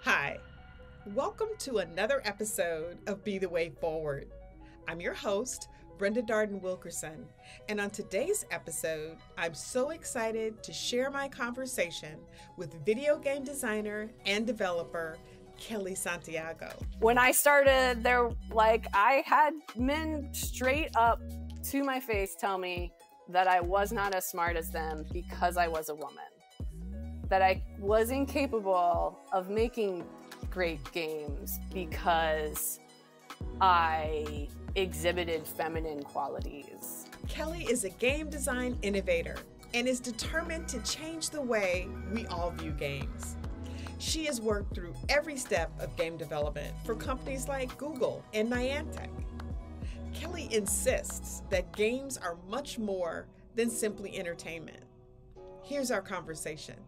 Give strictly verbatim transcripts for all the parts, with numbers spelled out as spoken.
Hi, welcome to another episode of Be the Way Forward. I'm your host, Brenda Darden Wilkerson, and on today's episode, I'm so excited to share my conversation with video game designer and developer, Kellee Santiago. When I started, there, like, I had men straight up to my face tell me that I was not as smart as them because I was a woman. That I was incapable of making great games because I exhibited feminine qualities. Kellee is a game design innovator and is determined to change the way we all view games. She has worked through every step of game development for companies like Google and Niantic. Kellee insists that games are much more than simply entertainment. Here's our conversation.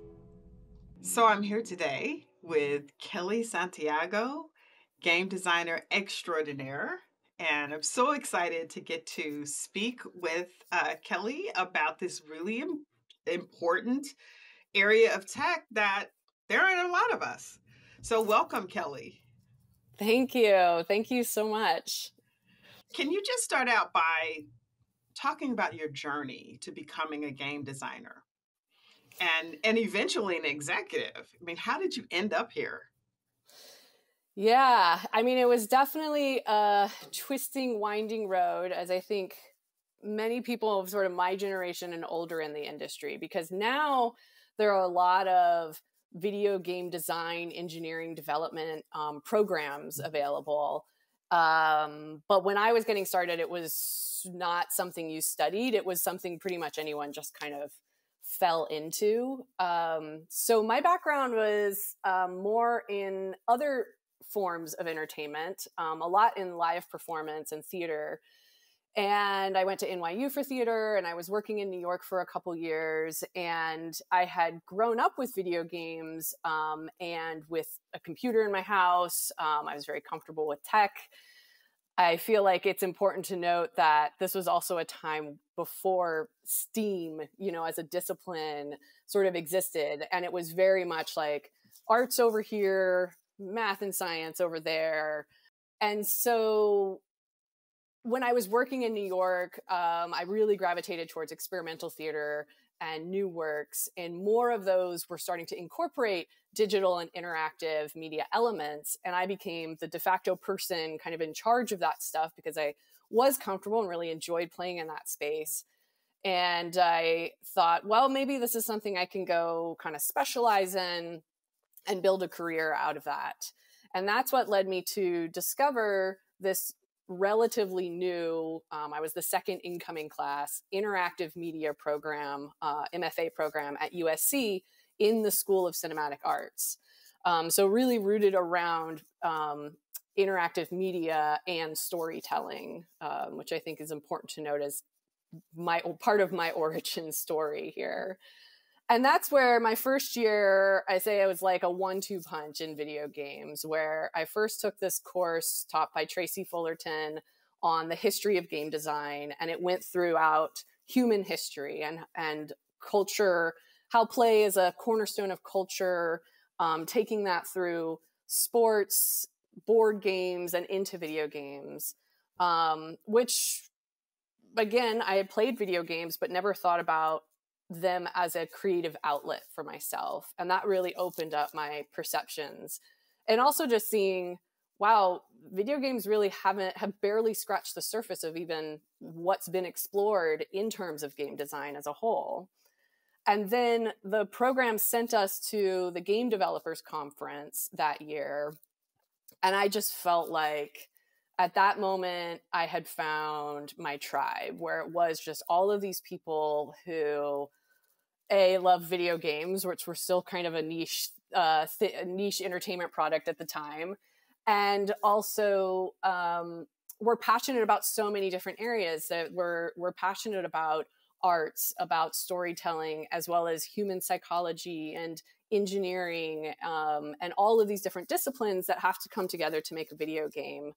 So I'm here today with Kellee Santiago, game designer extraordinaire, and I'm so excited to get to speak with uh, Kellee about this really im- important area of tech that there aren't a lot of us. So welcome, Kellee. Thank you. Thank you so much. Can you just start out by talking about your journey to becoming a game designer? And and eventually an executive. I mean, how did you end up here? Yeah, I mean, it was definitely a twisting, winding road, as I think many people of sort of my generation and older in the industry, because now there are a lot of video game design, engineering, development um, programs available. Um, but when I was getting started, it was not something you studied. It was something pretty much anyone just kind of fell into. Um, so my background was um, more in other forms of entertainment, um, a lot in live performance and theater. And I went to N Y U for theater, and I was working in New York for a couple years. And I had grown up with video games um, and with a computer in my house. Um, I was very comfortable with tech. I feel like it's important to note that this was also a time before STEAM, you know, as a discipline sort of existed. And it was very much like arts over here, math and science over there. And so when I was working in New York, um, I really gravitated towards experimental theater and new works, and more of those were starting to incorporate digital and interactive media elements. And I became the de facto person kind of in charge of that stuff because I was comfortable and really enjoyed playing in that space. And I thought, well, maybe this is something I can go kind of specialize in and build a career out of that. And that's what led me to discover this relatively new, um, I was the second incoming class, interactive media program, uh, M F A program at U S C in the School of Cinematic Arts. Um, so really rooted around um, interactive media and storytelling, um, which I think is important to note as my part of my origin story here. And that's where my first year, I say it was like a one two punch in video games, where I first took this course taught by Tracy Fullerton on the history of game design. And it went throughout human history and, and culture, how play is a cornerstone of culture, um, taking that through sports, board games, and into video games, um, which, again, I had played video games, but never thought about them as a creative outlet for myself. And that really opened up my perceptions. And also just seeing, wow, video games really haven't, have barely scratched the surface of even what's been explored in terms of game design as a whole. And then the program sent us to the Game Developers Conference that year. And I just felt like at that moment, I had found my tribe, where it was just all of these people who, A, love video games, which were still kind of a niche, uh, th- a niche entertainment product at the time, and also um, were passionate about so many different areas. That were were passionate about arts, about storytelling, as well as human psychology and engineering, um, and all of these different disciplines that have to come together to make a video game.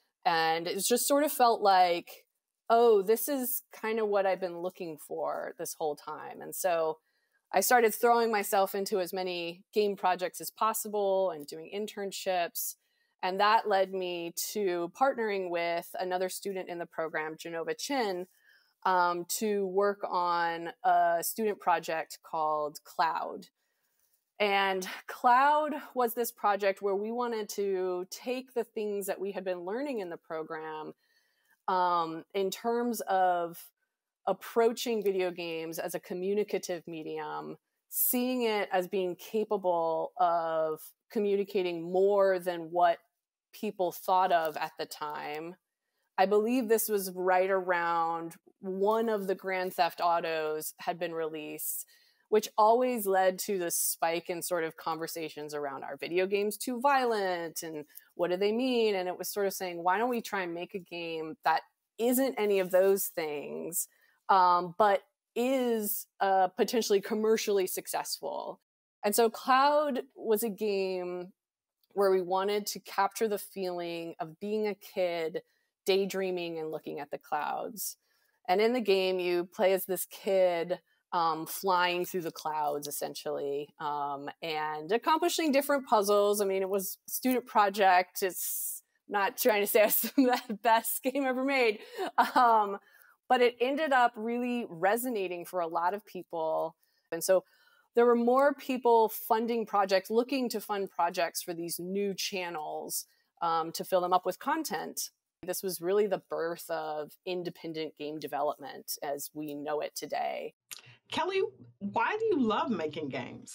And it just sort of felt like, oh, this is kind of what I've been looking for this whole time. And so I started throwing myself into as many game projects as possible and doing internships. And that led me to partnering with another student in the program, Genova Chin, um, to work on a student project called Cloud. And Cloud was this project where we wanted to take the things that we had been learning in the program um, in terms of approaching video games as a communicative medium, seeing it as being capable of communicating more than what people thought of at the time. I believe this was right around one of the Grand Theft Autos had been released, which always led to this spike in sort of conversations around, are video games too violent and what do they mean? And it was sort of saying, why don't we try and make a game that isn't any of those things, um, but is uh, potentially commercially successful. And so Cloud was a game where we wanted to capture the feeling of being a kid, daydreaming and looking at the clouds. And in the game, you play as this kid um, flying through the clouds, essentially, um, and accomplishing different puzzles. I mean, it was a student project. It's not trying to say it's the best game ever made. Um, but it ended up really resonating for a lot of people. And so there were more people funding projects, looking to fund projects for these new channels um, to fill them up with content. This was really the birth of independent game development as we know it today. Kellee, why do you love making games?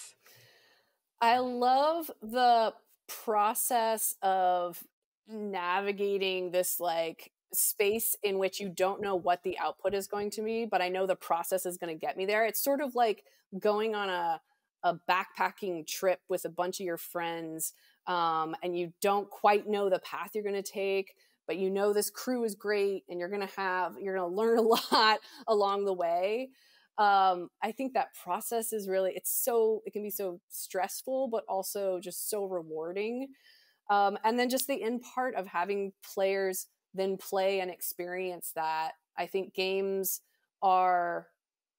I love the process of navigating this like space in which you don't know what the output is going to be, but I know the process is going to get me there. It's sort of like going on a, a backpacking trip with a bunch of your friends, um, and you don't quite know the path you're going to take, but you know this crew is great and you're going to have, you're going to learn a lot along the way. Um, I think that process is really, it's so, it can be so stressful, but also just so rewarding. Um, and then just the end part of having players then play and experience that. I think games are,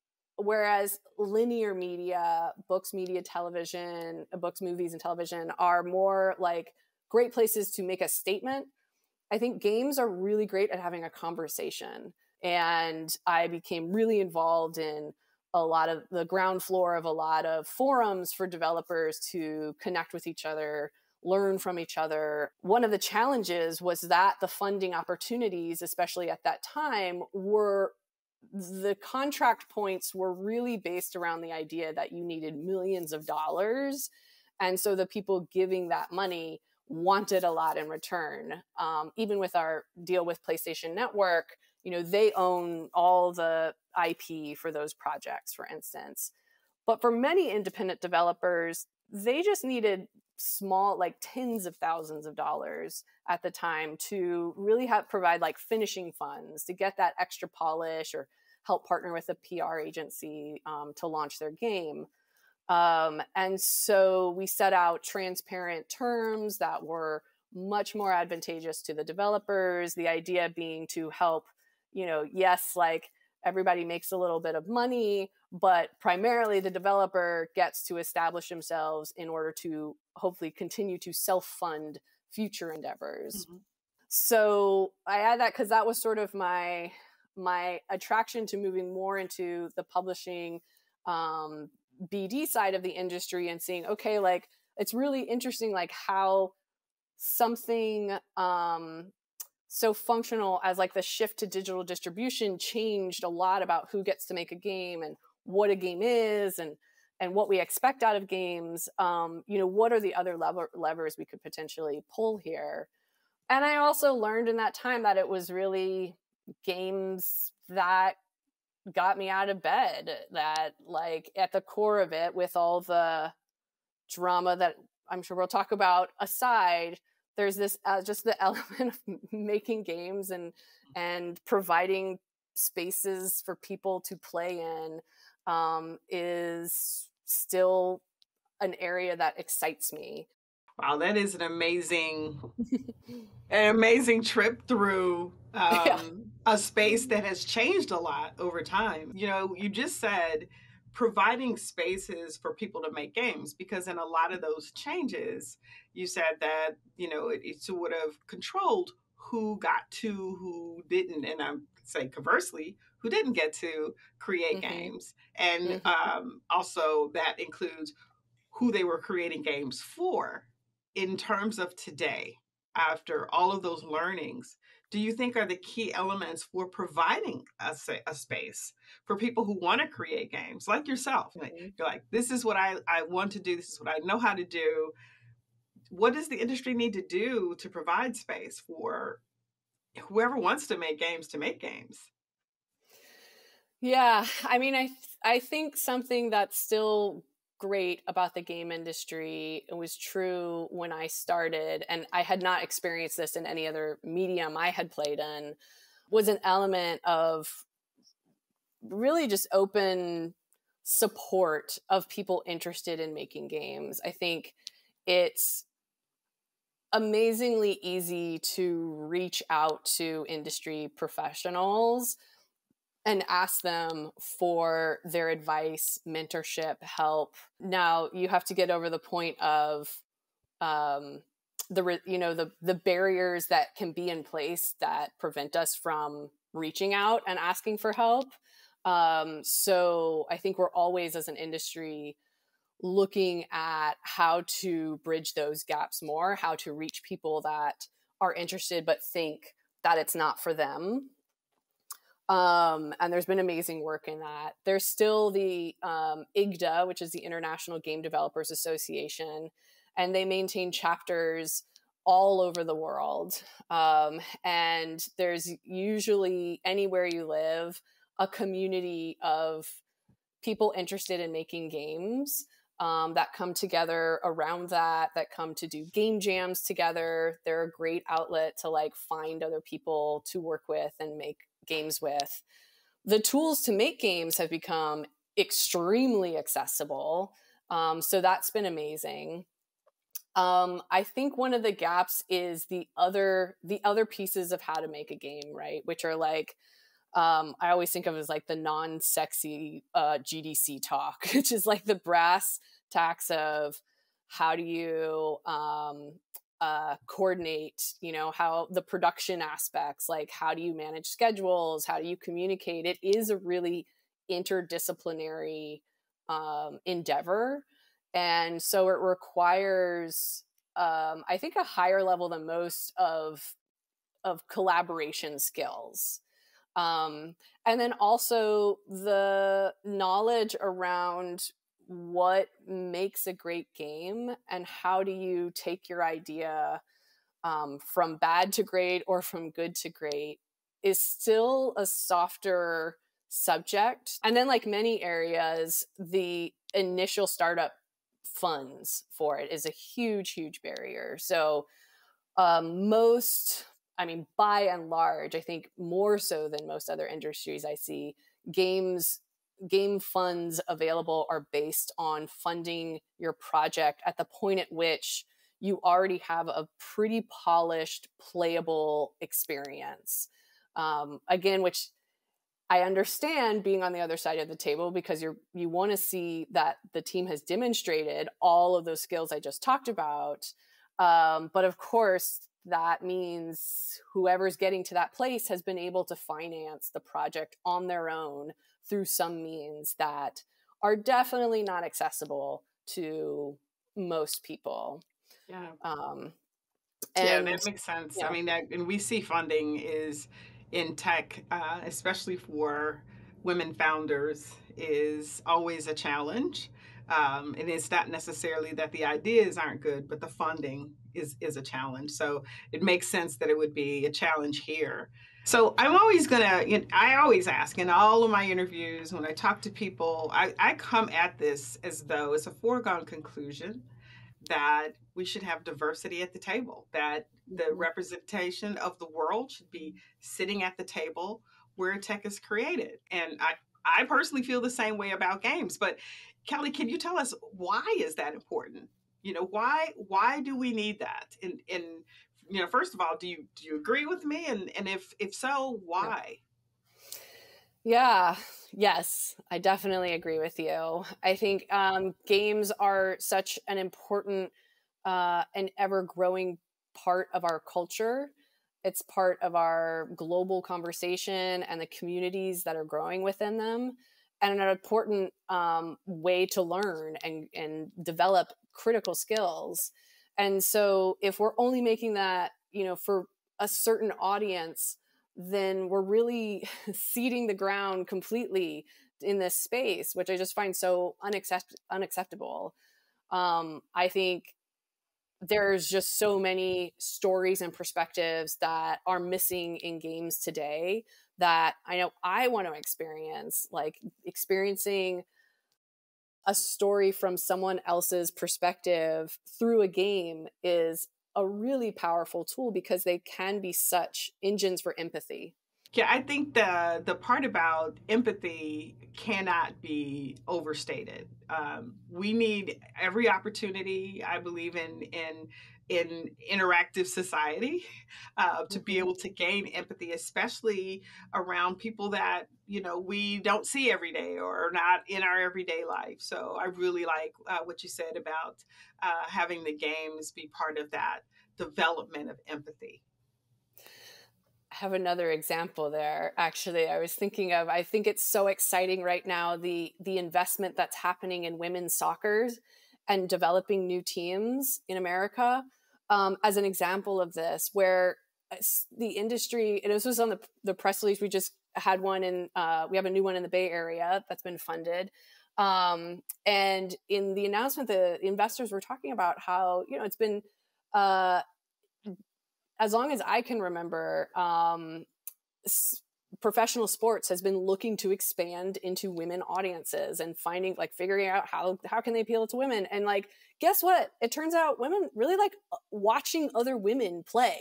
whereas linear media, books, media, television, books, movies, and television are more like great places to make a statement. I think games are really great at having a conversation. And I became really involved in a lot of the ground floor of a lot of forums for developers to connect with each other, learn from each other. One of the challenges was that the funding opportunities, especially at that time, were the contract points were really based around the idea that you needed millions of dollars. And so the people giving that money wanted a lot in return. Um, even with our deal with PlayStation Network, you know, they own all the I P for those projects, for instance. But for many independent developers, they just needed small, like tens of thousands of dollars at the time to really have provide like finishing funds to get that extra polish or help partner with a P R agency um, to launch their game. Um, and so we set out transparent terms that were much more advantageous to the developers. The idea being to help, you know, yes, like everybody makes a little bit of money, but primarily the developer gets to establish themselves in order to hopefully continue to self-fund future endeavors. Mm-hmm. So I add that because that was sort of my my attraction to moving more into the publishing um, B D side of the industry and seeing, okay, like it's really interesting, like how something um, so functional as like the shift to digital distribution changed a lot about who gets to make a game and what a game is and and what we expect out of games. Um, you know, what are the other lever- levers we could potentially pull here? And I also learned in that time that it was really games that got me out of bed, that like at the core of it, with all the drama that I'm sure we'll talk about aside, there's this uh, just the element of making games and and providing spaces for people to play in um, is still an area that excites me. Wow, that is an amazing, an amazing trip through um, yeah. a space that has changed a lot over time. You know, you just said providing spaces for people to make games, because in a lot of those changes, you said that, you know, it, it sort of controlled who got to, who didn't, and I'm say conversely, who didn't get to create Mm-hmm. games. And Mm-hmm. um, also that includes who they were creating games for. In terms of today, after all of those learnings, do you think are the key elements for providing a, a space for people who want to create games like yourself? Like, Mm-hmm. you're like, this is what I, I want to do. This is what I know how to do. What does the industry need to do to provide space for whoever wants to make games to make games? Yeah, I mean, I th- I think something that's still great about the game industry, it was true when I started, and I had not experienced this in any other medium I had played in, was an element of really just open support of people interested in making games. I think it's amazingly easy to reach out to industry professionals and ask them for their advice, mentorship, help. Now you have to get over the point of um, the you know the the barriers that can be in place that prevent us from reaching out and asking for help. Um, so I think we're always, as an industry, looking at how to bridge those gaps more, how to reach people that are interested but think that it's not for them. Um, and there's been amazing work in that. There's still the um, I G D A, which is the International Game Developers Association, and they maintain chapters all over the world. Um, and there's usually, anywhere you live, a community of people interested in making games um, that come together around that, that come to do game jams together. They're a great outlet to like find other people to work with and make games with. The tools to make games have become extremely accessible. Um, so that's been amazing. Um, I think one of the gaps is the other the other pieces of how to make a game, right? Which are like, um, I always think of as like the non-sexy uh, G D C talk, which is like the brass tacks of how do you um, uh, coordinate, you know, how the production aspects, like how do you manage schedules, how do you communicate? It is a really interdisciplinary um, endeavor. And so it requires, um, I think, a higher level than most of, of collaboration skills. Um, and then also the knowledge around what makes a great game and how do you take your idea um, from bad to great or from good to great is still a softer subject. And then, like many areas, the initial startup funds for it is a huge, huge barrier. So um, most, I mean, by and large, I think more so than most other industries I see, games, game funds available are based on funding your project at the point at which you already have a pretty polished, playable experience. Um, again, which I understand being on the other side of the table, because you're you want to see that the team has demonstrated all of those skills I just talked about. Um, but of course, that means whoever's getting to that place has been able to finance the project on their own through some means that are definitely not accessible to most people. Yeah. Um, Yeah, and that makes sense. I yeah, mean, that, and we see funding is in tech, uh, especially for women founders, is always a challenge. Um, and it's not necessarily that the ideas aren't good, but the funding is is a challenge. So it makes sense that it would be a challenge here. So I'm always gonna, you know, I always ask in all of my interviews when I talk to people, I, I come at this as though it's a foregone conclusion that we should have diversity at the table, that the representation of the world should be sitting at the table where tech is created. And I, I personally feel the same way about games. But Kellee, can you tell us, why is that important? You know, why why do we need that? And and you know, first of all, do you do you agree with me? And and if if so, yeah. why? Yeah. Yes, I definitely agree with you. I think um, games are such an important uh, and ever-growing part of our culture. It's part of our global conversation and the communities that are growing within them, and an important um, way to learn and, and develop critical skills. And so if we're only making that, you know, for a certain audience, then we're really ceding the ground completely in this space, which I just find so unaccept- unacceptable. Um, I think there's just so many stories and perspectives that are missing in games today that I know I want to experience, like experiencing a story from someone else's perspective through a game is a really powerful tool because they can be such engines for empathy. Yeah, I think the the part about empathy cannot be overstated. Um, we need every opportunity, I believe, in in in interactive society uh, to be Mm-hmm. able to gain empathy, especially around people that you know we don't see every day or are not in our everyday life. So I really like uh, what you said about uh, having the games be part of that development of empathy. Have another example there. Actually, I was thinking of, I think it's so exciting right now, the the investment that's happening in women's soccer and developing new teams in America, um, as an example of this, where the industry, and this was on the, the press release, we just had one in, uh, we have a new one in the Bay Area that's been funded. Um, and in the announcement, the investors were talking about how, you know, it's been, uh, as long as I can remember, um, s- professional sports has been looking to expand into women audiences and finding, like, figuring out how how can they appeal to women. And like, guess what? It turns out women really like watching other women play.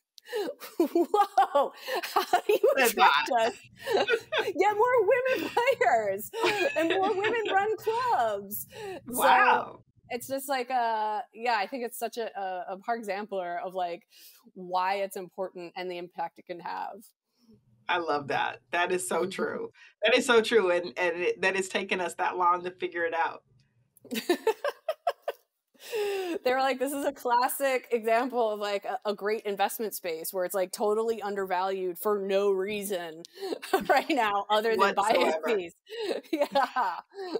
Whoa! How do you Said attract that. us? Get more women players and more women run clubs. So Wow. it's just like, uh, yeah, I think it's such a, a, a hard exemplar of like why it's important and the impact it can have. I love that. That is so true. That is so true. And, and it, that it's taken us that long to figure it out. They were like, this is a classic example of like a, a great investment space where it's like totally undervalued for no reason right now other than Whatsoever. biases. Yeah.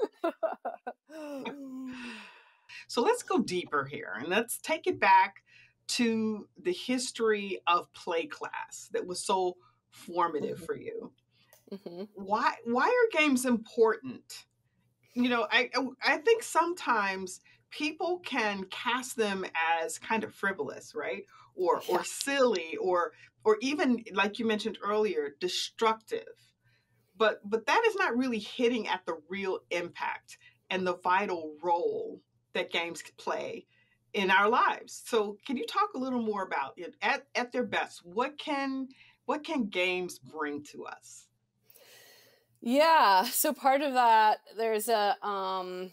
So let's go deeper here and let's take it back to the history of play class that was so formative Mhm. for you. Mhm. Why why are games important? You know, I I think sometimes people can cast them as kind of frivolous, right? Or Yeah. or silly or or even like you mentioned earlier, destructive. But but that is not really hitting at the real impact and the vital role that games play in our lives. So can you talk a little more about it at, at their best? What can what can games bring to us? Yeah. So part of that, there's a um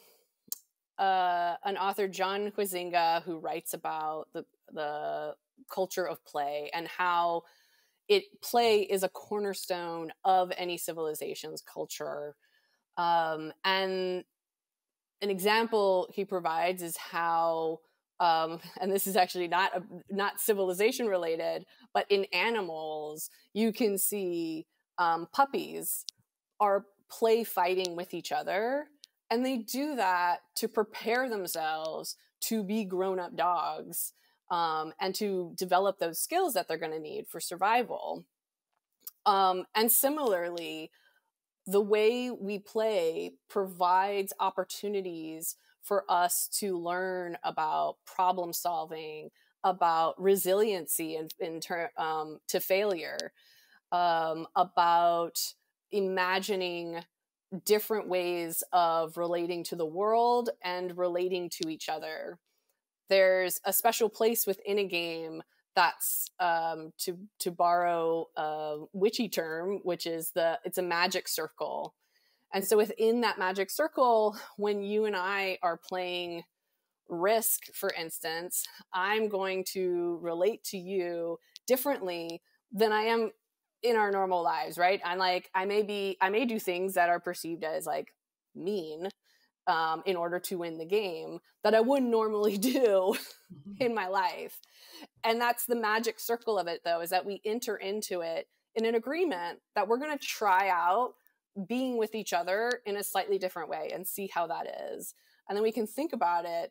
uh an author, John Huizinga, who writes about the the culture of play and how it play is a cornerstone of any civilization's culture. Um, and an example he provides is how, um, and this is actually not a, not civilization related, but in animals you can see um, puppies are play fighting with each other, and they do that to prepare themselves to be grown-up dogs, um, and to develop those skills that they're going to need for survival. Um, and similarly, the way we play provides opportunities for us to learn about problem solving, about resiliency and in, in ter- um, to failure, um, about imagining different ways of relating to the world and relating to each other. There's a special place within a game that's, um, to to borrow a witchy term, which is the it's a magic circle. And so within that magic circle, when you and I are playing Risk, for instance, I'm going to relate to you differently than I am in our normal lives, right? And like, I may be, I may do things that are perceived as like mean um, in order to win the game that I wouldn't normally do in my life. And that's the magic circle of it, though, is that we enter into it in an agreement that we're going to try out being with each other in a slightly different way and see how that is. And then we can think about it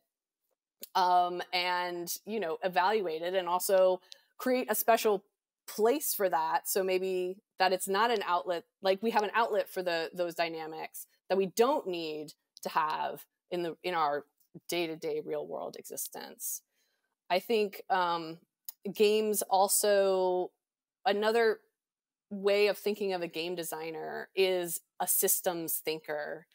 um, and, you know, evaluate it, and also create a special place for that. So maybe that it's not an outlet, like we have an outlet for the those dynamics that we don't need to have in the in our day-to-day real world existence. I think um, games also, another way of thinking of a game designer is a systems thinker.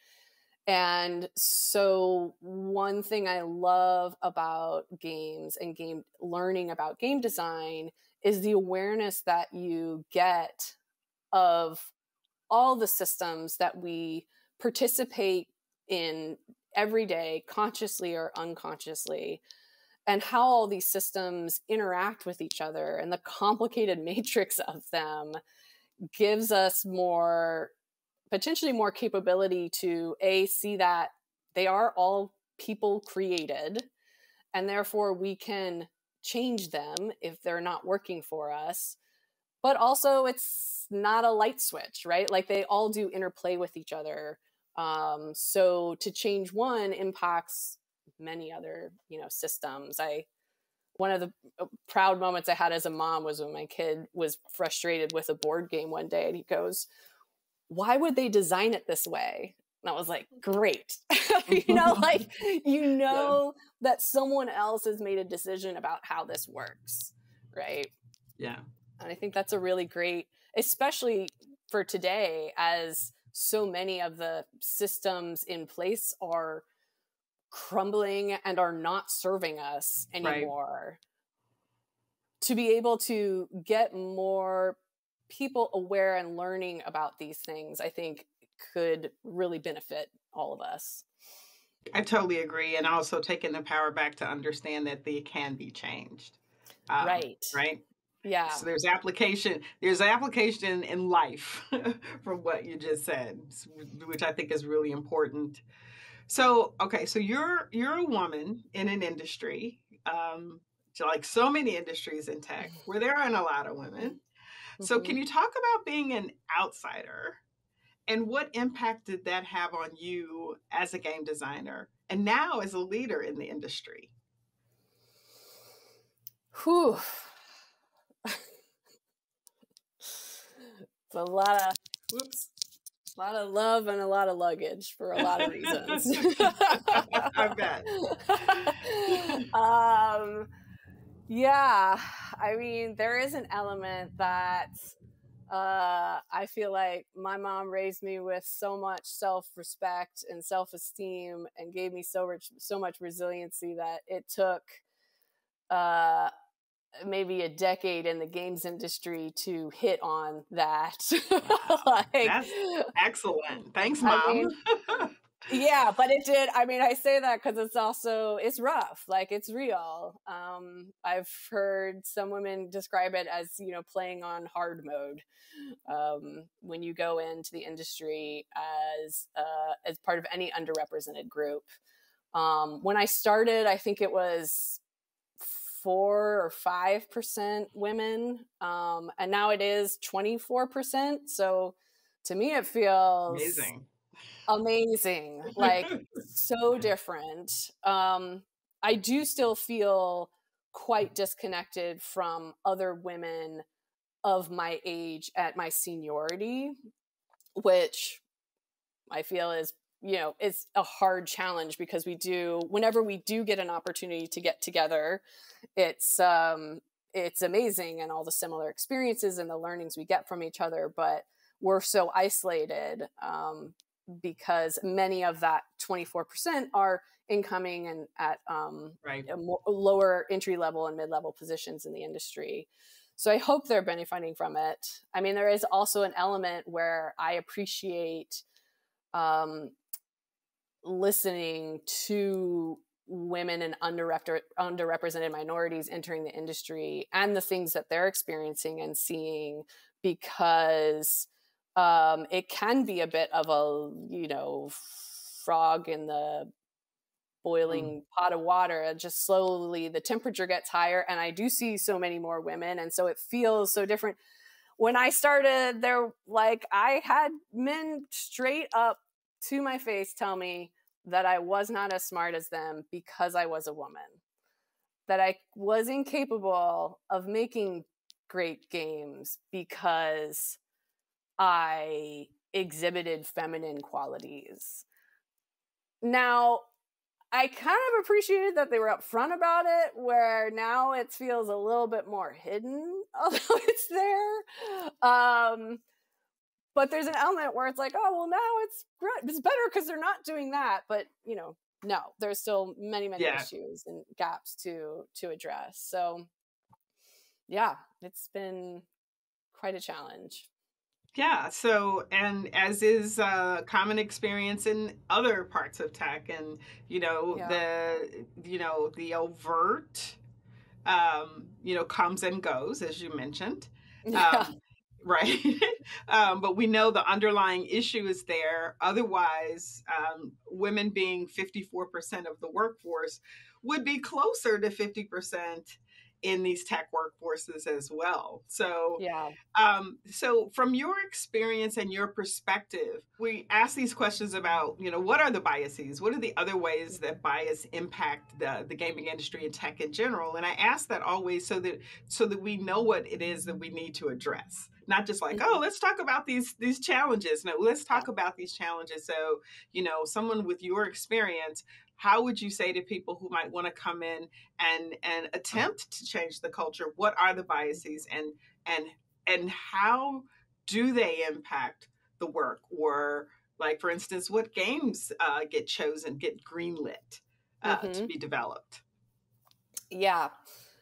And so one thing I love about games and game learning about game design is the awareness that you get of all the systems that we participate in every day, consciously or unconsciously, and how all these systems interact with each other, and the complicated matrix of them gives us more, potentially more capability to a see that they are all people created, and therefore we can change them if they're not working for us. But also it's not a light switch, right? Like they all do interplay with each other. Um, so to change one impacts many other, you know, systems. I, one of the proud moments I had as a mom was when my kid was frustrated with a board game one day, and he goes, "Why would they design it this way?" And I was like, great. you know, like, you know, yeah. that someone else has made a decision about how this works. Right. Yeah. And I think that's a really great, especially for today, as so many of the systems in place are crumbling and are not serving us anymore. Right. To be able to get more people aware and learning about these things, I think could really benefit all of us. I totally agree. And also taking the power back to understand that they can be changed. Um, right. Right. Yeah. So there's application, there's application in life from what you just said, which I think is really important. So, okay, so you're you're a woman in an industry, um, like so many industries in tech, where there aren't a lot of women. Mm-hmm. So can you talk about being an outsider, and what impact did that have on you as a game designer and now as a leader in the industry? Whew. It's a lot of, whoops, a lot of love and a lot of luggage for a lot of reasons. I bet. um, yeah, I mean, there is an element that uh, I feel like my mom raised me with so much self-respect and self-esteem, and gave me so rich, so much resiliency that it took uh, maybe a decade in the games industry to hit on that. Wow, like, that's excellent. Thanks, Mom. I mean, yeah, but it did. I mean, I say that because it's also, it's rough. Like, it's real. Um, I've heard some women describe it as, you know, playing on hard mode um, when you go into the industry as uh, as part of any underrepresented group. Um, when I started, I think it was four or five percent women, um, and now it is twenty-four percent. So to me, it feels amazing, amazing, like so different. Um, I do still feel quite disconnected from other women of my age at my seniority, which I feel is, you know, it's a hard challenge, because we do, whenever we do get an opportunity to get together, it's, um, it's amazing, and all the similar experiences and the learnings we get from each other, but we're so isolated, um, because many of that twenty-four percent are incoming and at, um, right. a more, lower entry level and mid-level positions in the industry. So I hope they're benefiting from it. I mean, there is also an element where I appreciate um, listening to women and underrepre- underrepresented minorities entering the industry and the things that they're experiencing and seeing, because um, it can be a bit of a, you know, frog in the boiling mm. pot of water. Just slowly the temperature gets higher, and I do see so many more women, and so it feels so different. When I started, there, like, I had men straight up to my face tell me that I was not as smart as them because I was a woman, that I was incapable of making great games because I exhibited feminine qualities. Now, I kind of appreciated that they were upfront about it, where now it feels a little bit more hidden, although it's there. Um, but there's an element where it's like, oh, well, now it's great. It's better because they're not doing that. But, you know, no, there's still many, many yeah. issues and gaps to to address. So, yeah, it's been quite a challenge. Yeah. So, and as is uh, common experience in other parts of tech, and you know yeah. the you know the overt, um, you know, comes and goes, as you mentioned. Yeah. Um, right. um, but we know the underlying issue is there. Otherwise, um, women being fifty-four percent of the workforce would be closer to fifty percent in these tech workforces as well. So, yeah. Um, so from your experience and your perspective, we ask these questions about, you know, what are the biases? What are the other ways that bias impact the, the gaming industry and tech in general? And I ask that always so that so that we know what it is that we need to address. Not just like, mm-hmm. oh, let's talk about these these challenges. No, let's talk yeah. about these challenges. So, you know, someone with your experience, how would you say to people who might want to come in and and attempt to change the culture, what are the biases and and and how do they impact the work? Or, like, for instance, what games uh, get chosen, get greenlit uh, mm-hmm. to be developed? Yeah.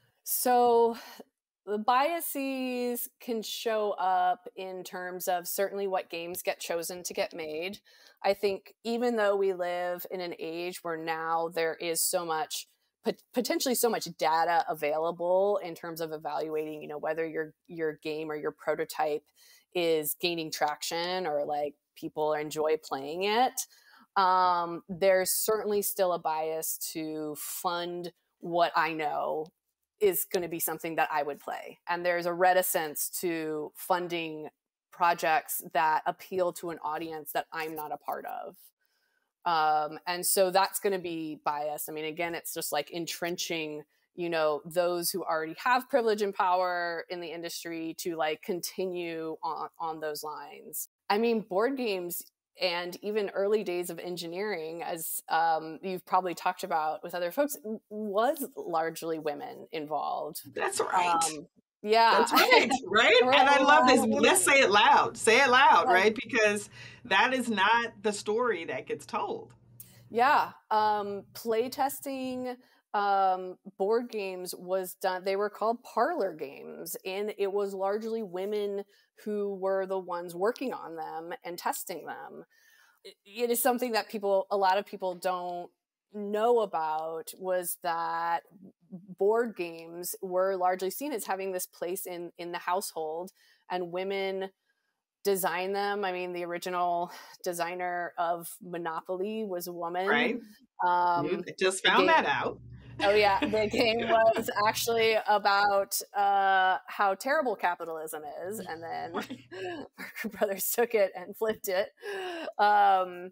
So the biases can show up in terms of certainly what games get chosen to get made. I think even though we live in an age where now there is so much potentially so much data available in terms of evaluating, you know, whether your your game or your prototype is gaining traction or like people enjoy playing it. Um, there's certainly still a bias to fund what I know is going to be something that I would play. And there's a reticence to funding projects that appeal to an audience that I'm not a part of. Um, and so that's going to be bias. I mean, again, it's just like entrenching, you know, those who already have privilege and power in the industry to like continue on, on those lines. I mean, board games and even early days of engineering, as um, you've probably talked about with other folks, was largely women involved. That's right. Um, yeah. That's right, right? And I love this. Let's say it loud. Say it loud, like, right? Because that is not the story that gets told. Yeah. Um, play testing um, board games was done. They were called parlor games, and it was largely women who were the ones working on them and testing them. It, it is something that people, a lot of people don't know about, was that board games were largely seen as having this place in in the household, and women design them. I mean, the original designer of Monopoly was a woman. Right. Um, you just found that out. Oh yeah, the game was actually about uh, how terrible capitalism is, and then Parker Brothers took it and flipped it. Um,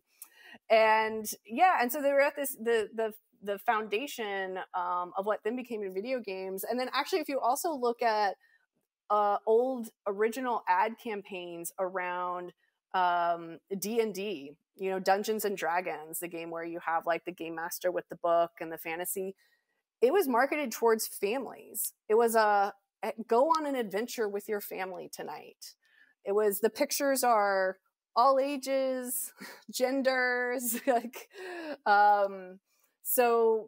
and yeah, and so they were at this the the the foundation um, of what then became in video games. And then actually, if you also look at uh, old original ad campaigns around um, D and D, you know, Dungeons and Dragons, the game where you have like the game master with the book and the fantasy, it was marketed towards families. It was a go on an adventure with your family tonight. It was, the pictures are all ages, genders, like, um, so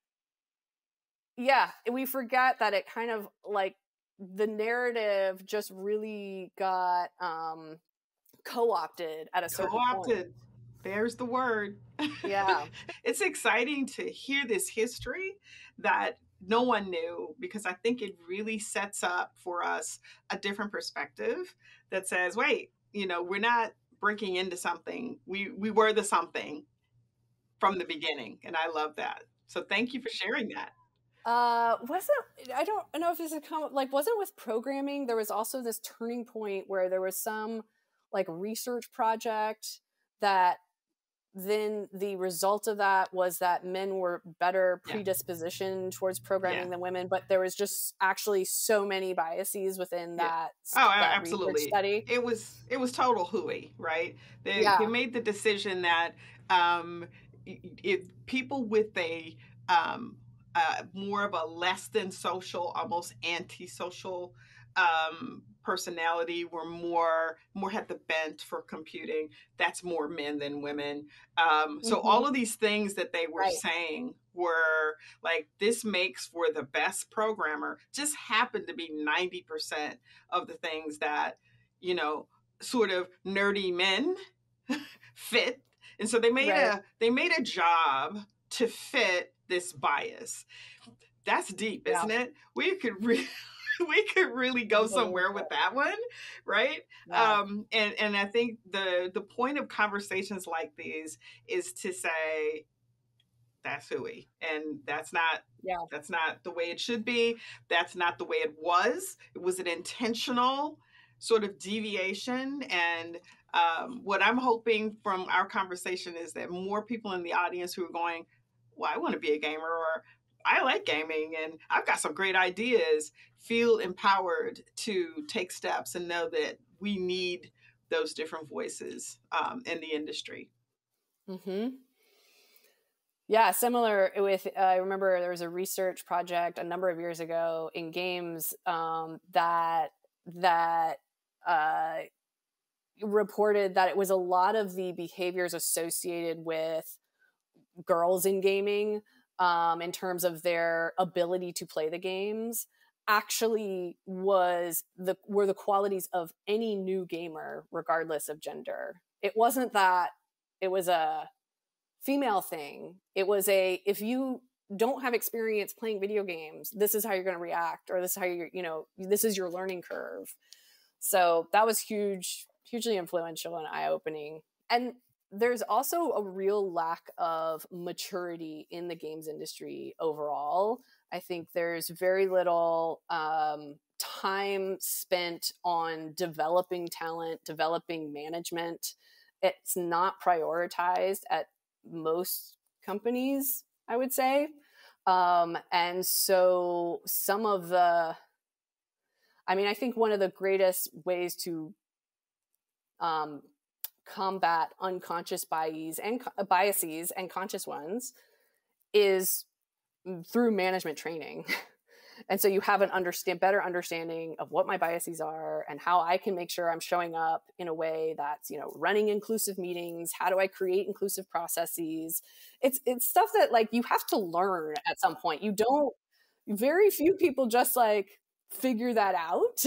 yeah, we forget that it kind of like the narrative just really got um, co-opted at a certain co-opted. point. There's the word. Yeah. It's exciting to hear this history that no one knew, because I think it really sets up for us a different perspective that says, wait, you know, we're not breaking into something. We we were the something from the beginning. And I love that. So thank you for sharing that. Uh, wasn't, I don't know if this is come like, wasn't with programming, there was also this turning point where there was some like research project that then the result of that was that men were better Yeah. predispositioned towards programming Yeah. than women, but there was just actually so many biases within Yeah. that, Oh, that absolutely. research study. It was it was total hooey, right? They Yeah. they made the decision that um, if people with a um, uh, more of a less than social, almost antisocial um, personality were more more had the bent for computing. That's more men than women. Um, so Mhm. all of these things that they were Right. saying were like, this makes for the best programmer, just happened to be ninety percent of the things that, you know, sort of nerdy men fit. And so they made Right. a they made a job to fit this bias. That's deep, Yeah. isn't it? We could really we could really go somewhere with that one, right? Yeah. Um, and and I think the the point of conversations like these is to say, that's hooey, and that's not Yeah. that's not the way it should be. That's not the way it was. It was an intentional sort of deviation. And um, what I'm hoping from our conversation is that more people in the audience who are going, well, I want to be a gamer, or I like gaming and I've got some great ideas, feel empowered to take steps and know that we need those different voices um, in the industry. Mm-hmm. Yeah, similar with, uh, I remember there was a research project a number of years ago in games um, that, that uh, reported that it was a lot of the behaviors associated with girls in gaming um, in terms of their ability to play the games actually was the, were the qualities of any new gamer, regardless of gender. It wasn't that it was a female thing. It was a, if you don't have experience playing video games, this is how you're going to react, or this is how you're, you know, this is your learning curve. So that was huge, hugely influential and eye-opening. And there's also a real lack of maturity in the games industry overall. I think there's very little um, time spent on developing talent, developing management. It's not prioritized at most companies, I would say. Um, and so some of the, I mean, I think one of the greatest ways to um, combat unconscious biases and biases and conscious ones is through management training. And so you have an understand better understanding of what my biases are and how I can make sure I'm showing up in a way that's, you know, running inclusive meetings. How do I create inclusive processes? It's it's stuff that like you have to learn at some point. You don't, very few people just like figure that out.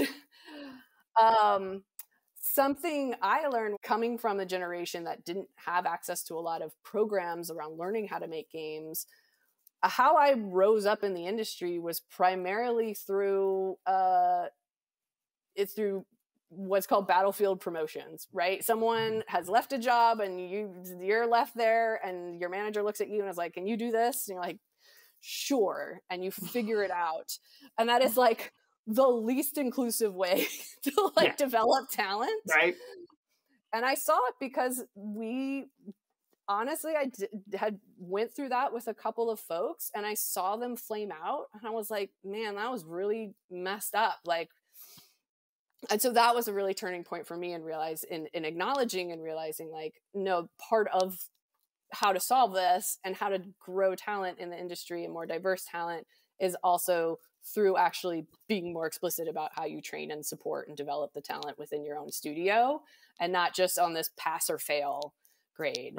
um, something I learned coming from a generation that didn't have access to a lot of programs around learning how to make games, how I rose up in the industry was primarily through uh, it's through what's called battlefield promotions, right? Someone has left a job and you you're left there, and your manager looks at you and is like, "Can you do this?" And you're like, "Sure," and you figure it out. And that is like the least inclusive way to like yeah. develop talent, right? And I saw it because we. Honestly, I d- had went through that with a couple of folks, and I saw them flame out, and I was like, man, that was really messed up. Like, and so that was a really turning point for me, and realize in, in acknowledging and realizing like, no, part of how to solve this and how to grow talent in the industry and more diverse talent is also through actually being more explicit about how you train and support and develop the talent within your own studio, and not just on this pass or fail grade. Right.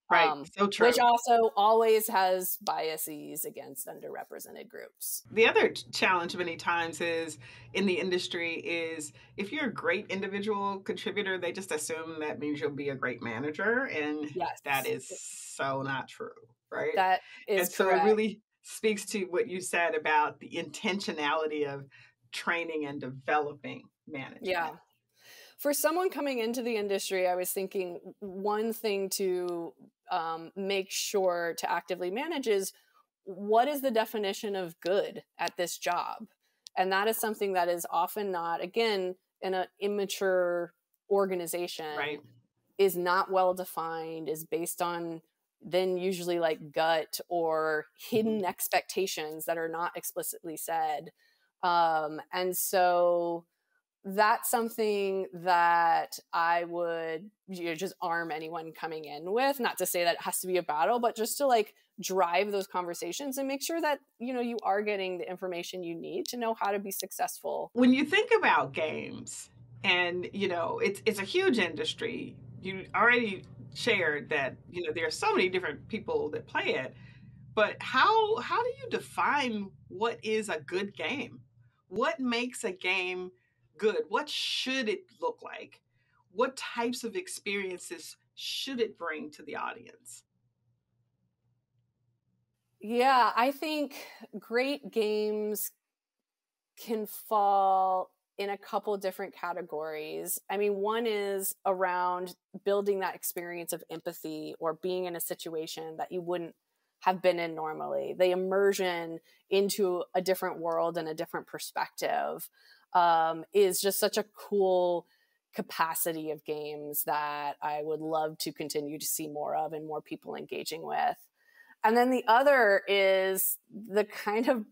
Right. Um, So true. which also always has biases against underrepresented groups. The other challenge many times is in the industry is if you're a great individual contributor, they just assume that means you'll be a great manager. And Yes, that is so not true, right? that is And so it correct. really speaks to what you said about the intentionality of training and developing management. Yeah. For someone coming into the industry, I was thinking one thing to um, make sure to actively manage is what is the definition of good at this job? And that is something that is often not, again, in an immature organization, Right. is not well defined, is based on then usually like gut or hidden expectations that are not explicitly said. Um, and so that's something that I would, you know, just arm anyone coming in with, not to say that it has to be a battle, but just to like drive those conversations and make sure that, you know, you are getting the information you need to know how to be successful. When you think about games and, you know, it's, it's a huge industry, you already shared that, you know, there are so many different people that play it, but how, how do you define what is a good game? What makes a game good? What should it look like? What types of experiences should it bring to the audience? Yeah, I think great games can fall in a couple different categories. I mean, one is around building that experience of empathy or being in a situation that you wouldn't have been in normally. The immersion into a different world and a different perspective um, is just such a cool capacity of games that I would love to continue to see more of and more people engaging with. And then the other is the kind of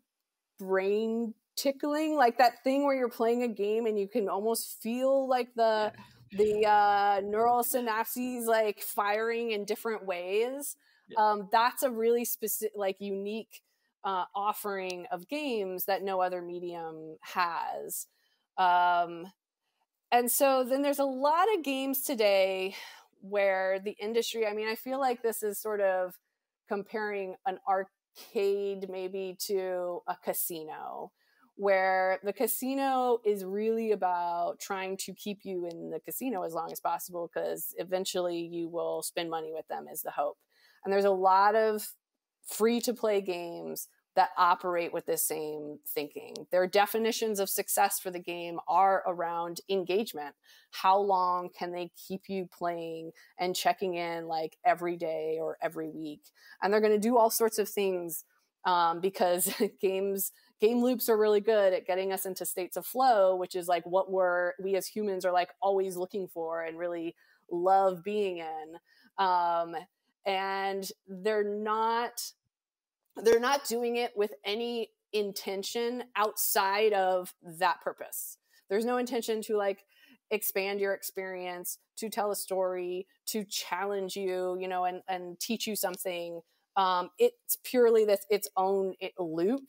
brain tickling, like that thing where you're playing a game and you can almost feel like the yeah. the uh, neural synapses like firing in different ways. Yeah. Um, that's a really specific, like unique uh, offering of games that no other medium has. Um, and so then there's a lot of games today where the industry, I mean, I feel like this is sort of comparing an arcade maybe to a casino, where the casino is really about trying to keep you in the casino as long as possible because eventually you will spend money with them is the hope. And there's a lot of free-to-play games that operate with the same thinking. Their definitions of success for the game are around engagement. How long can they keep you playing and checking in like every day or every week? And they're going to do all sorts of things um, because games, game loops are really good at getting us into states of flow, which is like what we're, we as humans are like always looking for and really love being in. Um, and they're not, they're not doing it with any intention outside of that purpose. There's no intention to like expand your experience, to tell a story, to challenge you, you know, and, and teach you something. Um, it's purely this, its own it, loop.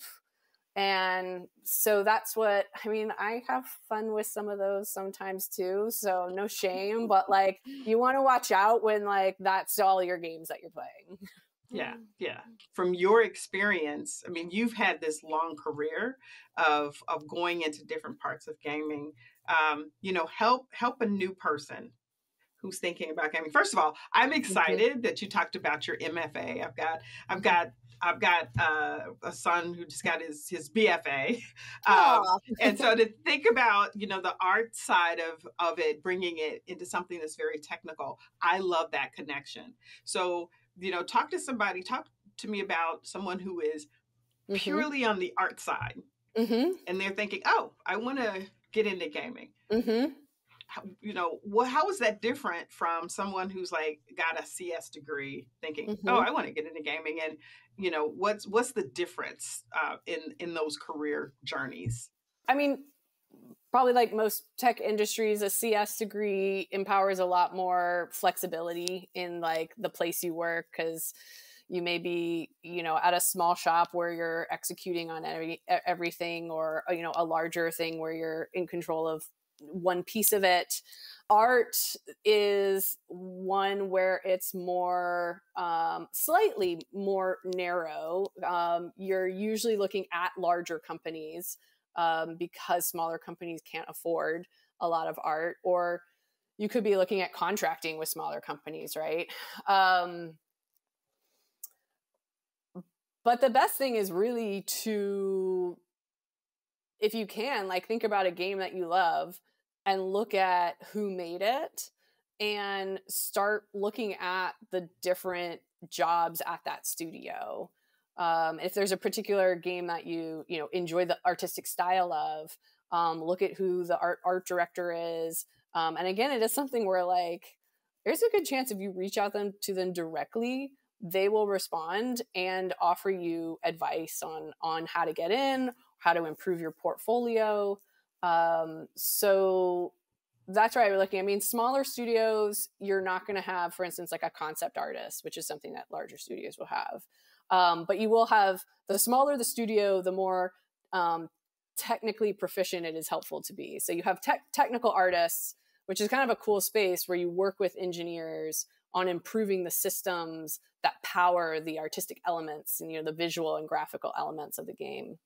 And so that's what, I mean, I have fun with some of those sometimes too. So no shame, but like you want to watch out when like that's all your games that you're playing. Yeah, yeah. From your experience, I mean, you've had this long career of of going into different parts of gaming. Um, you know, help help a new person who's thinking about gaming. First of all, I'm excited mm-hmm. that you talked about your M F A. I've got I've got I've got uh, a son who just got his his B F A, um, and so to think about you know the art side of of it, bringing it into something that's very technical, I love that connection. So. You know, talk to somebody, talk to me about someone who is mm-hmm. purely on the art side mm-hmm. and they're thinking, oh, I want to get into gaming. Mm-hmm. How, you know, what, how is that different from someone who's like got a C S degree thinking, mm-hmm. oh, I want to get into gaming? And, you know, what's, what's the difference uh, in, in those career journeys? I mean, probably like most tech industries, a C S degree empowers a lot more flexibility in like the place you work because you may be, you know, at a small shop where you're executing on every, everything or, you know, a larger thing where you're in control of one piece of it. Art is one where it's more, um, slightly more narrow. Um, you're usually looking at larger companies um, because smaller companies can't afford a lot of art, or you could be looking at contracting with smaller companies, right? Um, but the best thing is really to, if you can, like think about a game that you love and look at who made it and start looking at the different jobs at that studio. Um, if there's a particular game that you, you know, enjoy the artistic style of, um, look at who the art, art director is. Um, and again, it is something where like, there's a good chance if you reach out them to them directly, they will respond and offer you advice on, on how to get in, how to improve your portfolio. Um, so that's why we're looking. I mean, smaller studios, you're not going to have, for instance, like a concept artist, which is something that larger studios will have. Um, but you will have, the smaller the studio, the more um, technically proficient it is helpful to be. So you have te- technical artists, which is kind of a cool space where you work with engineers on improving the systems that power the artistic elements and, you know, the visual and graphical elements of the game.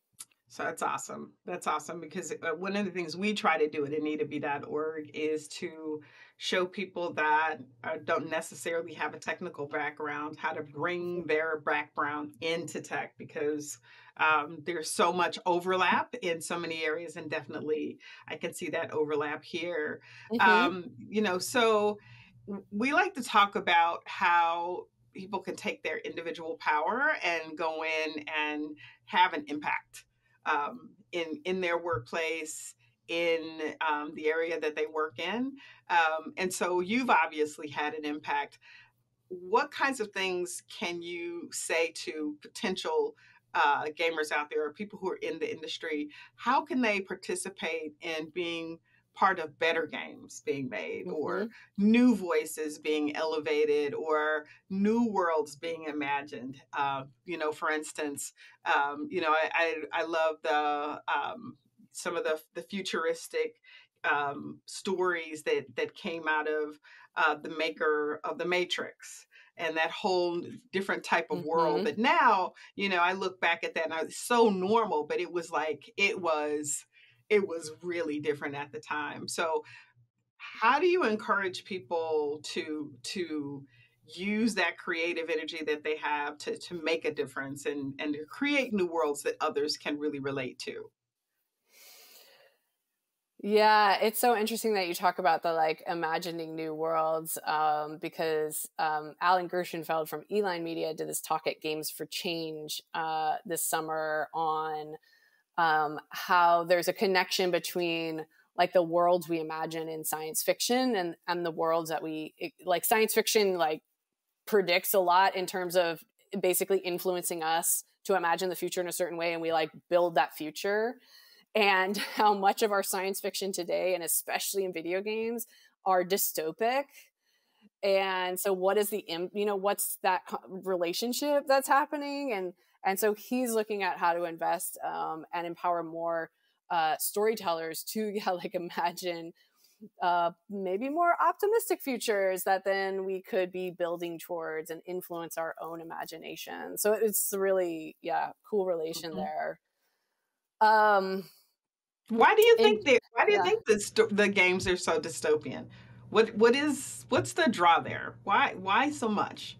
So that's awesome. That's awesome because one of the things we try to do at anita b dot org is to show people that uh, don't necessarily have a technical background how to bring their background into tech, because um, there's so much overlap in so many areas, and definitely I can see that overlap here. Mm-hmm. Um, you know, so we like to talk about how people can take their individual power and go in and have an impact um, in, in their workplace, in um, the area that they work in. Um, and so you've obviously had an impact. What kinds of things can you say to potential uh, gamers out there or people who are in the industry? How can they participate in being part of better games being made, mm-hmm. or new voices being elevated, or new worlds being imagined? Uh, you know, for instance, um, you know, I, I, I love the um, some of the, the futuristic um, stories that, that came out of uh, the maker of the Matrix, and that whole different type of mm-hmm. world that now, you know, I look back at that and I was so normal, but it was like, it was it was really different at the time. So how do you encourage people to to use that creative energy that they have to to make a difference and and to create new worlds that others can really relate to? Yeah, it's so interesting that you talk about the like imagining new worlds, um, because um, Alan Gershenfeld from Eline Media did this talk at Games for Change uh, this summer on Um, how there's a connection between like the worlds we imagine in science fiction and, and the worlds that we it, like science fiction, like predicts a lot in terms of basically influencing us to imagine the future in a certain way. And we like build that future, and how much of our science fiction today, and especially in video games, are dystopic. And so what is the, you know, what's that relationship that's happening? And And so he's looking at how to invest um, and empower more uh, storytellers to yeah, like imagine uh, maybe more optimistic futures that then we could be building towards and influence our own imagination. So it's really, yeah, cool relation mm-hmm. there. Um, why do you and, think that? Why do you yeah. think the st- the games are so dystopian? What what is what's the draw there? Why why so much?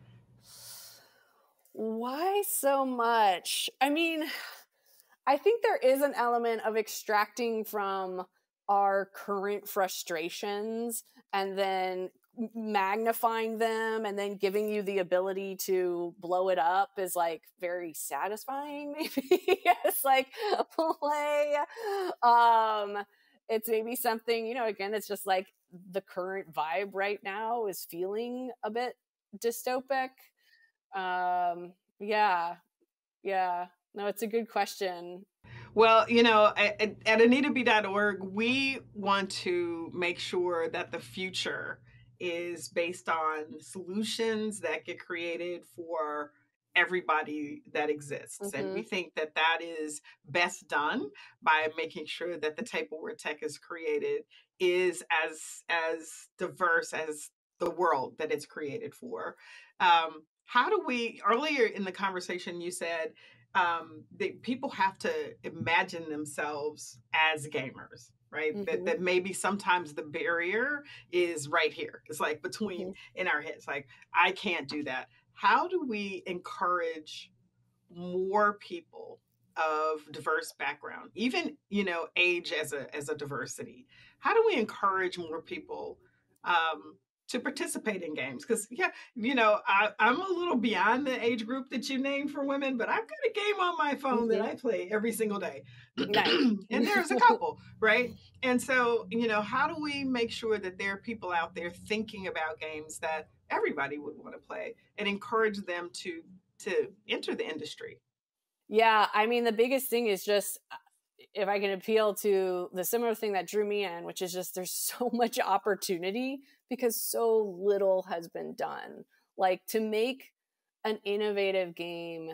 Why so much? I mean, I think there is an element of extracting from our current frustrations and then magnifying them and then giving you the ability to blow it up is like very satisfying, maybe. It's like play. Um, it's maybe something, you know, again, it's just like the current vibe right now is feeling a bit dystopic. Um, yeah, yeah. No, it's a good question. Well, you know, at, at anita b dot org, we want to make sure that the future is based on solutions that get created for everybody that exists. Mm-hmm. And we think that that is best done by making sure that the table where tech is created is as, as diverse as the world that it's created for. Um, how do we, earlier in the conversation, you said um, that people have to imagine themselves as gamers, right? Mm-hmm. That, that maybe sometimes the barrier is right here. It's like between mm-hmm. in our heads, like, I can't do that. How do we encourage more people of diverse background, even, you know, age as a, as a diversity? How do we encourage more people um, to participate in games? Because, yeah, you know, I, I'm a little beyond the age group that you named for women, but I've got a game on my phone mm-hmm. that I play every single day. Nice. And there's a couple, right? And so, you know, how do we make sure that there are people out there thinking about games that everybody would want to play and encourage them to to enter the industry? Yeah, I mean, the biggest thing is just, if I can appeal to the similar thing that drew me in, which is just there's so much opportunity because so little has been done. Like, to make an innovative game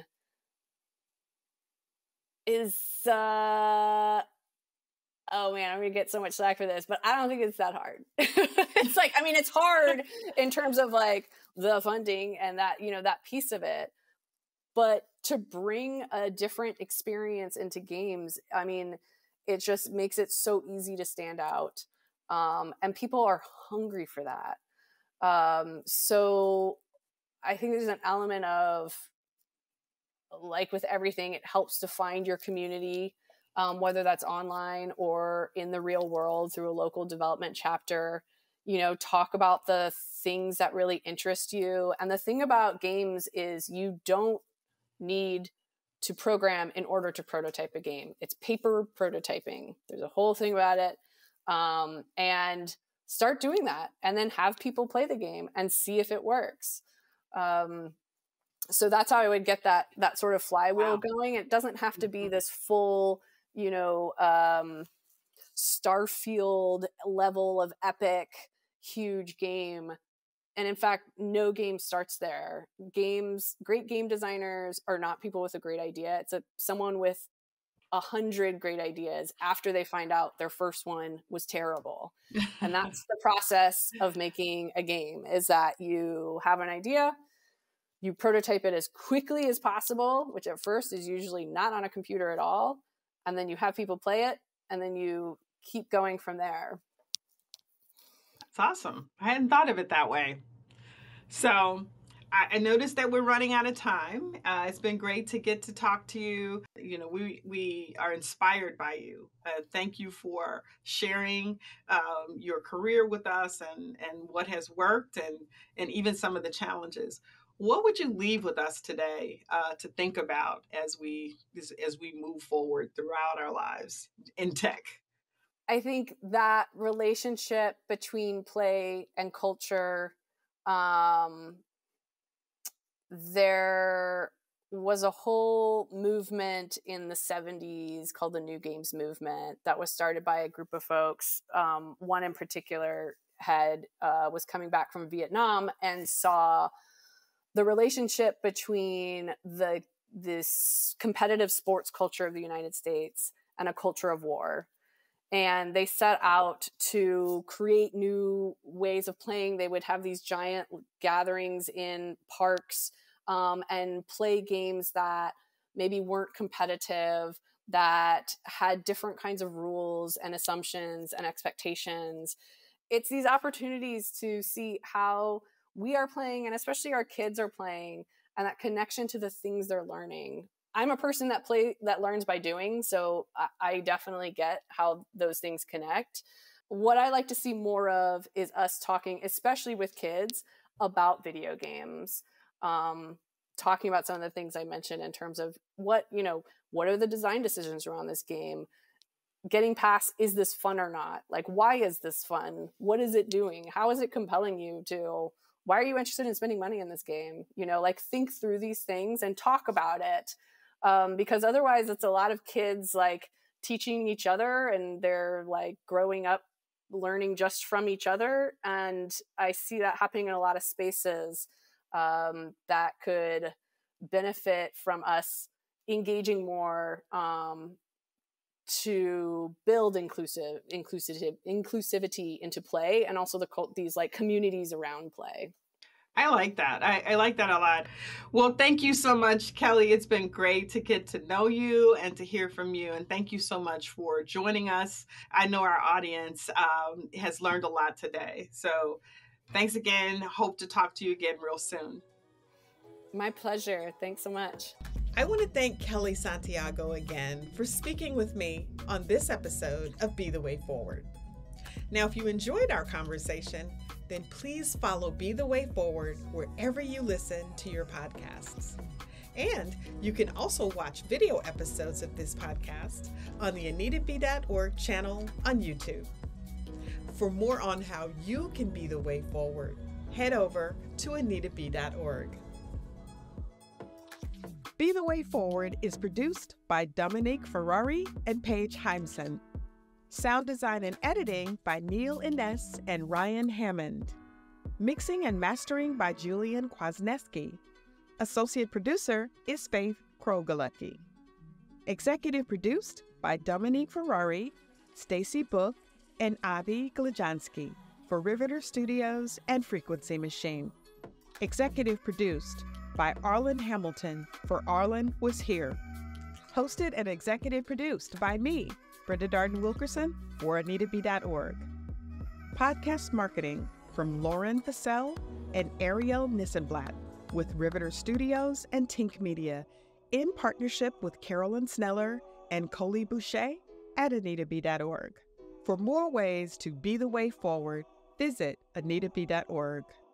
is, uh, oh man, I'm gonna get so much slack for this, but I don't think it's that hard. It's like, I mean, it's hard in terms of like the funding and that, you know, that piece of it. But to bring a different experience into games, I mean, it just makes it so easy to stand out. Um, and people are hungry for that. Um, so I think there's an element of, like with everything, it helps to find your community, um, whether that's online or in the real world through a local development chapter. You know, talk about the things that really interest you. And the thing about games is you don't need to program in order to prototype a game. It's paper prototyping. There's a whole thing about it. Um, and start doing that and then have people play the game and see if it works. Um, so that's how I would get that, that sort of flywheel wow. going. It doesn't have to be this full, you know, um, Starfield level of epic, huge game. And in fact, no game starts there. Games, great game designers are not people with a great idea. It's a someone with a hundred great ideas after they find out their first one was terrible. And that's the process of making a game, is that you have an idea, you prototype it as quickly as possible, which at first is usually not on a computer at all. And then you have people play it, and then you keep going from there. That's awesome. I hadn't thought of it that way. So I, I noticed that we're running out of time. Uh, it's been great to get to talk to you. You know, we we are inspired by you. Uh, thank you for sharing um, your career with us and, and what has worked and, and even some of the challenges. What would you leave with us today uh, to think about as we as, as we move forward throughout our lives in tech? I think that relationship between play and culture, um, there was a whole movement in the seventies called the New Games Movement that was started by a group of folks. Um, one in particular had uh, was coming back from Vietnam and saw the relationship between the this competitive sports culture of the United States and a culture of war. And they set out to create new ways of playing. They would have these giant gatherings in parks um, and play games that maybe weren't competitive, that had different kinds of rules and assumptions and expectations. It's these opportunities to see how we are playing, and especially our kids are playing, and that connection to the things they're learning. I'm a person that play that learns by doing, so I, I definitely get how those things connect. What I like to see more of is us talking, especially with kids, about video games, um, talking about some of the things I mentioned in terms of what, you know, what are the design decisions around this game? Getting past, is this fun or not? Like, why is this fun? What is it doing? How is it compelling you to, why are you interested in spending money in this game? You know, like, think through these things and talk about it. Um, because otherwise it's a lot of kids like teaching each other, and they're like growing up learning just from each other. And I see that happening in a lot of spaces um, that could benefit from us engaging more um, to build inclusive, inclusive, inclusivity into play, and also the these like communities around play. I like that. I, I like that a lot. Well, thank you so much, Kellee. It's been great to get to know you and to hear from you. And thank you so much for joining us. I know our audience um, has learned a lot today. So thanks again. Hope to talk to you again real soon. My pleasure. Thanks so much. I want to thank Kellee Santiago again for speaking with me on this episode of Be the Way Forward. Now, if you enjoyed our conversation, then please follow Be the Way Forward wherever you listen to your podcasts. And you can also watch video episodes of this podcast on the anita b dot org channel on YouTube. For more on how you can be the way forward, head over to anita b dot org. Be the Way Forward is produced by Dominique Ferrari and Paige Heimson. Sound design and editing by Neil Innes and Ryan Hammond. Mixing and mastering by Julian Kwasniewski. Associate producer is Faith Krogalucky. Executive produced by Dominique Ferrari, Stacy Book, and Avi Glajanski for Riveter Studios and Frequency Machine. Executive produced by Arlen Hamilton for Arlen Was Here. Hosted and executive produced by me, Brenda Darden Wilkerson for anita b dot org. Podcast marketing from Lauren Passell and Ariel Nissenblatt with Riveter Studios and Tink Media in partnership with Carolyn Sneller and Coley Boucher at anita b dot org. For more ways to be the way forward, visit anita b dot org.